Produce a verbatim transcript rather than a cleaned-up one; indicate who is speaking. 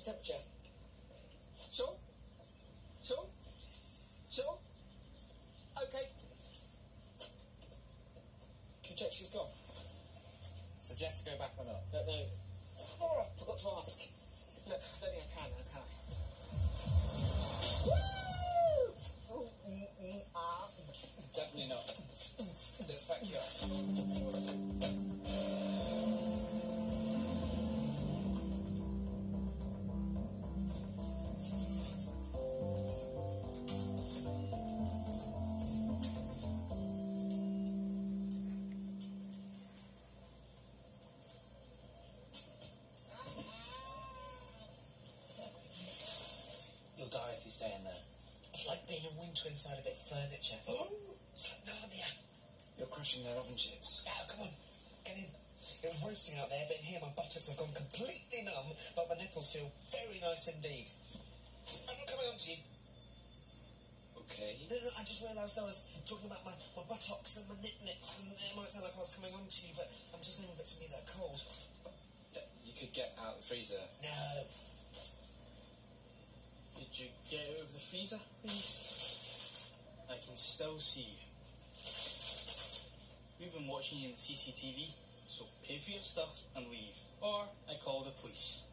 Speaker 1: temperature? Sure? Sure? Sure? Okay. Can you check she's gone?
Speaker 2: So do you have to go back or not?
Speaker 1: Don't know. Oh, I forgot to ask. Look, I don't think I can now, can I? Woo! Oh, mm, mm, ah.
Speaker 2: Definitely not. Let's back you up.
Speaker 1: You'll die if you stay in there.
Speaker 3: It's like being in winter inside a bit of furniture. It's like Narnia.
Speaker 2: You're crushing their oven chips.
Speaker 3: Yeah, come on, get in. It was roasting out there, but in here my buttocks have gone completely numb, but my nipples feel very nice indeed. I'm not coming on to you.
Speaker 2: Okay.
Speaker 3: No, no, I just realised I was talking about my, my buttocks and my nip-nips, and it might sound like I was coming on to you, but I'm just a little bit to me that cold.
Speaker 2: You could get out of the freezer.
Speaker 3: No.
Speaker 4: Did you get out of the freezer, please? I can still see you. We've been watching you in C C T V, so pay for your stuff and leave. Or I call the police.